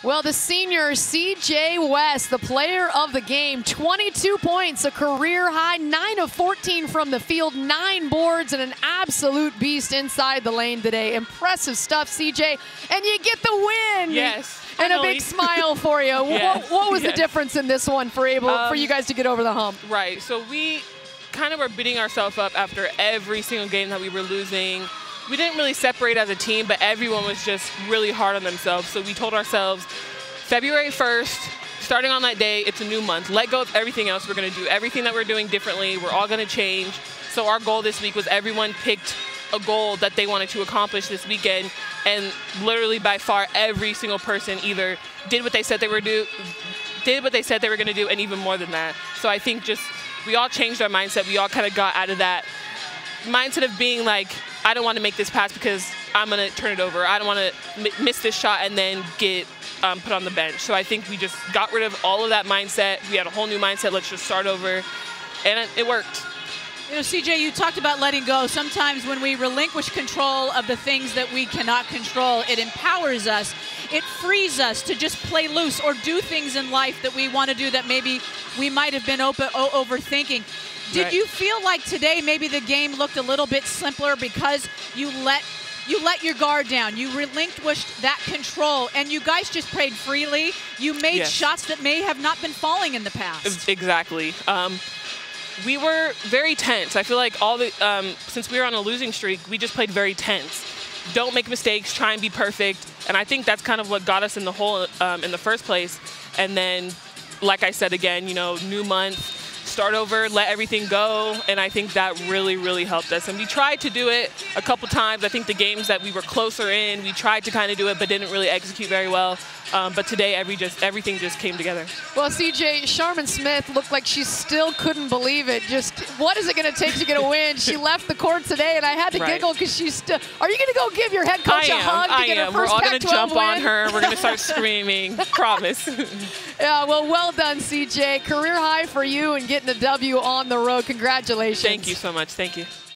Well, the senior C.J. West, the player of the game, 22 points, a career high, 9 of 14 from the field, 9 boards, and an absolute beast inside the lane today. Impressive stuff, C.J., and you get the win. Yes. And a big smile for you. Yes. What was the difference in this one for you guys to get over the hump? Right. So we kind of were beating ourselves up after every single game that we were losing. We didn't really separate as a team, but everyone was just really hard on themselves. So we told ourselves, February 1st, starting on that day, it's a new month. Let go of everything else. We're going to do everything that we're doing differently. We're all going to change. So our goal this week was everyone picked a goal that they wanted to accomplish this weekend, and literally by far every single person either did what they said they were going to do, and even more than that. So I think just we all changed our mindset. We all kind of got out of that mindset of being like, I don't want to make this pass because I'm going to turn it over. I don't want to miss this shot and then get put on the bench. So I think we just got rid of all of that mindset. We had a whole new mindset. Let's just start over. And it worked. You know, CJ, you talked about letting go. Sometimes when we relinquish control of the things that we cannot control, it empowers us. It frees us to just play loose or do things in life that we want to do that maybe we might have been overthinking. Did you feel like today maybe the game looked a little bit simpler because you let your guard down, you relinquished that control, and you guys just played freely? You made shots that may have not been falling in the past. Exactly. We were very tense. I feel like since we were on a losing streak, we just played very tense. Don't make mistakes, try and be perfect. And I think that's kind of what got us in the hole in the first place. And then, like I said again, you know, new month, start over, let everything go, and I think that really, really helped us. And we tried to do it a couple times. I think the games that we were closer in, we tried to kind of do it, but didn't really execute very well. But today, everything just came together. Well, CJ, Sharman Smith looked like she still couldn't believe it. Just what is it going to take to get a win? She left the court today, and I had to giggle because she's still. Are you going to go give your head coach a hug to get her first Pac-12 win? We're all going to jump on her. We're going to start screaming. Promise. Yeah, well done, CJ. Career high for you and getting a W on the road. Congratulations. Thank you so much. Thank you.